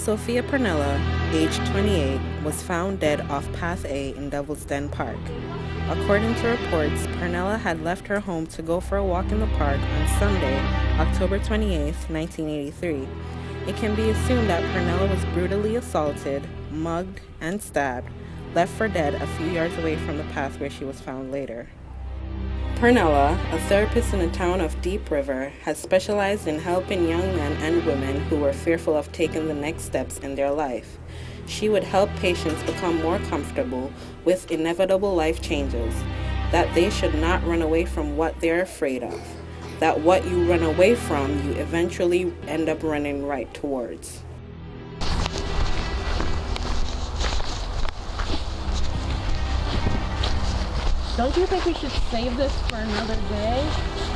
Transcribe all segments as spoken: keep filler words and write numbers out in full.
Sophia Pernilla, aged twenty-eight, was found dead off Path A in Devil's Den Park. According to reports, Pernilla had left her home to go for a walk in the park on Sunday, October twenty-eighth, nineteen eighty-three. It can be assumed that Pernilla was brutally assaulted, mugged, and stabbed, left for dead a few yards away from the path where she was found later. Pernilla, a therapist in the town of Deep River, has specialized in helping young men and women who were fearful of taking the next steps in their life. She would help patients become more comfortable with inevitable life changes, that they should not run away from what they're afraid of, that what you run away from, you eventually end up running right towards. Don't you think we should save this for another day?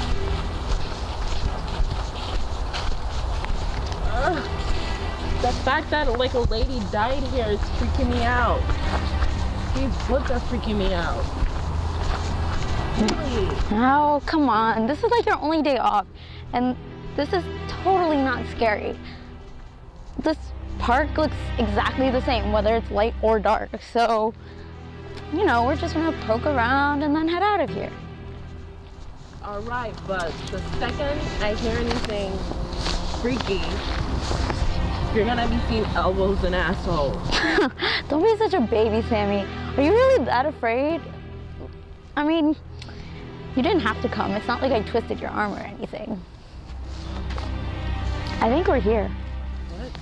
Ugh. The fact that like a lady died here is freaking me out. These woods are freaking me out. Really? Oh, come on. This is like your only day off. And this is totally not scary. This park looks exactly the same, whether it's light or dark. So, you know, we're just gonna poke around and then head out of here. All right, but the second I hear anything freaky, you're gonna be seeing elbows and assholes. Don't be such a baby, Sammy. Are you really that afraid? I mean, you didn't have to come. It's not like I twisted your arm or anything. I think we're here. What?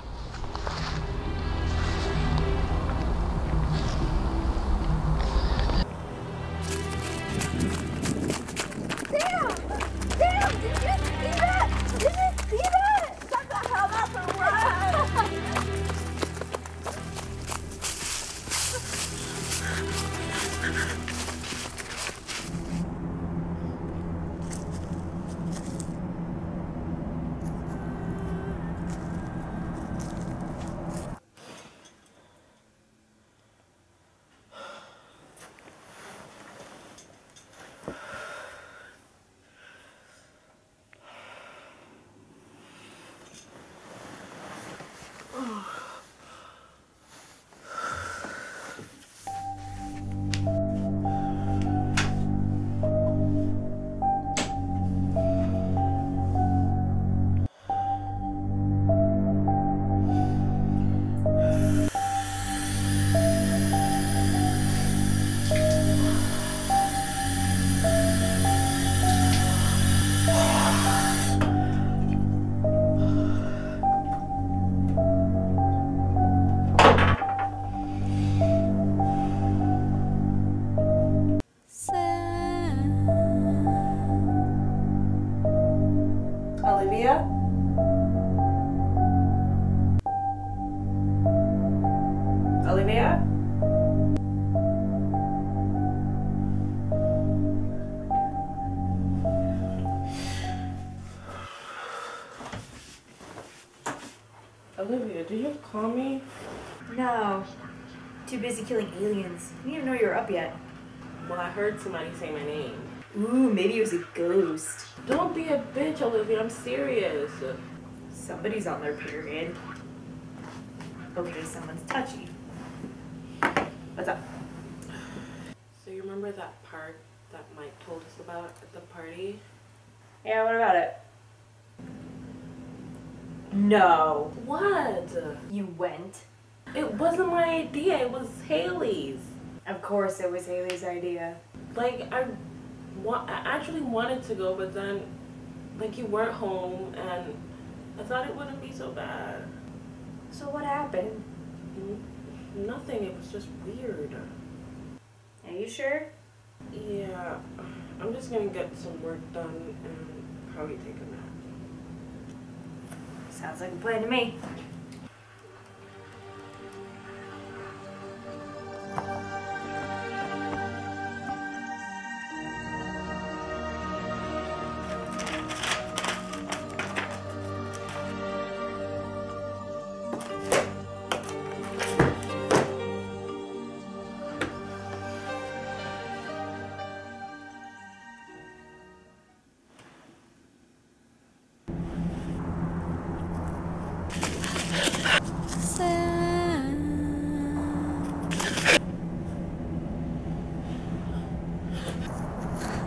Damn! Damn! Did you see that? Did you see that? Shut the hell up and run! Olivia? Olivia? Olivia, did you call me? No. Too busy killing aliens. I didn't even know you were up yet. Well, I heard somebody say my name. Ooh, maybe it was a ghost. Don't be a bitch, Olivia. I'm serious. Somebody's on their period. Okay, someone's touchy. What's up? So you remember that park that Mike told us about at the party? Yeah, what about it? No. What? You went? It wasn't my idea. It was Haley's. Of course it was Haley's idea. Like, I, wa I actually wanted to go, but then, like, you weren't home, and I thought it wouldn't be so bad. So what happened? N nothing. It was just weird. Are you sure? Yeah. I'm just gonna get some work done and probably take a nap. Sounds like a plan to me.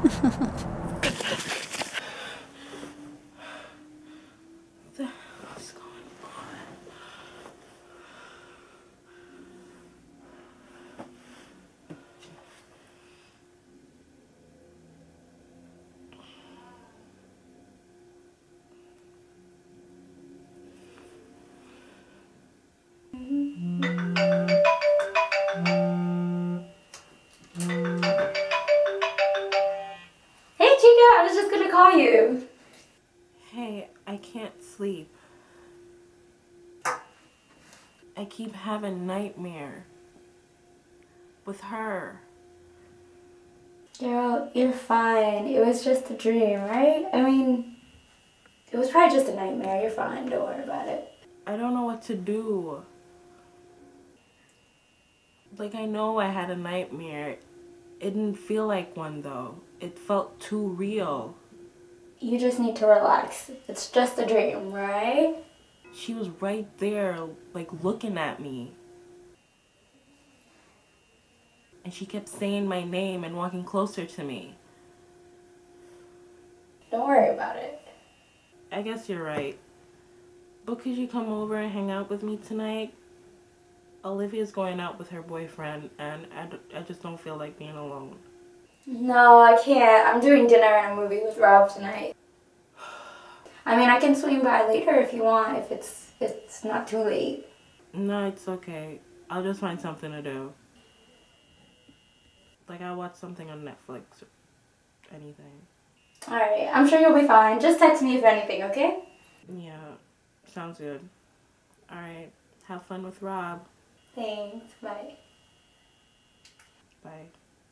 What's going on? Hey Chica, I was just gonna call you. Hey, I can't sleep. I keep having nightmare with her. Girl, you're fine. It was just a dream, right? I mean, it was probably just a nightmare. You're fine. Don't worry about it. I don't know what to do. Like, I know I had a nightmare. It didn't feel like one though. It felt too real. You just need to relax. It's just a dream, right? She was right there, like, looking at me. And she kept saying my name and walking closer to me. Don't worry about it. I guess you're right. But could you come over and hang out with me tonight? Olivia's going out with her boyfriend, and I, d I just don't feel like being alone. No, I can't. I'm doing dinner and a movie with Rob tonight. I mean, I can swing by later if you want, if it's it's not too late. No, it's okay. I'll just find something to do. Like, I'll watch something on Netflix or anything. Alright, I'm sure you'll be fine. Just text me if anything, okay? Yeah, sounds good. Alright, have fun with Rob. Thanks. Bye. Bye.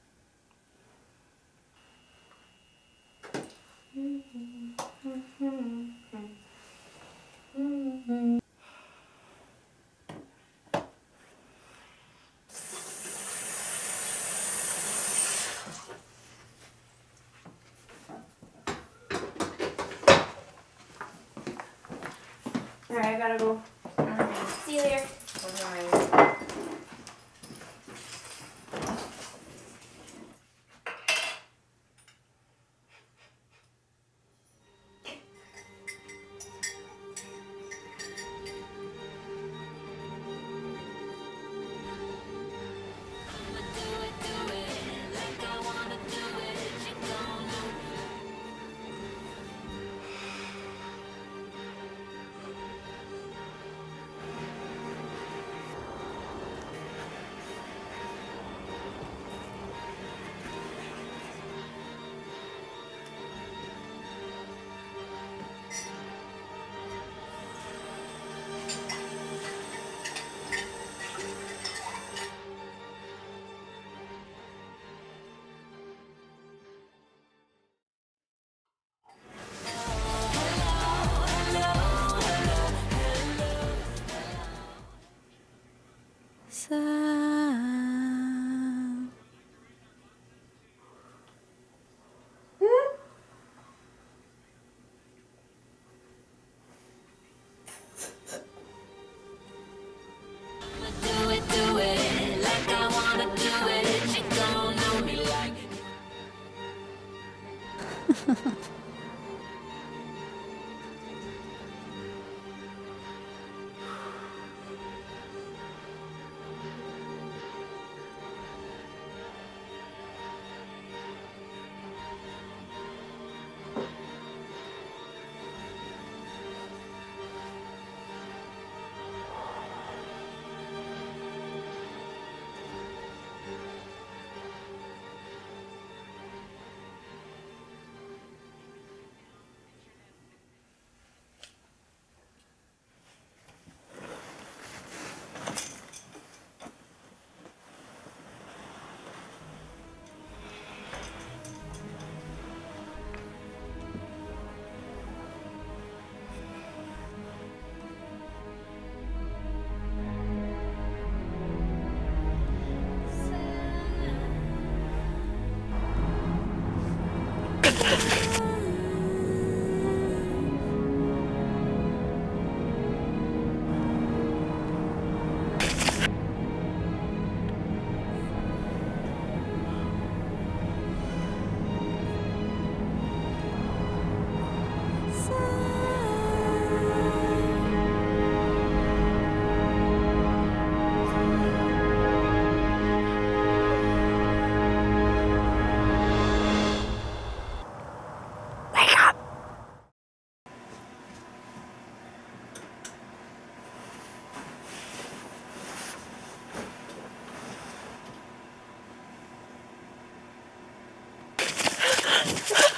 Alright, I gotta go. Alright, see you later. Bye. Sam. Sam!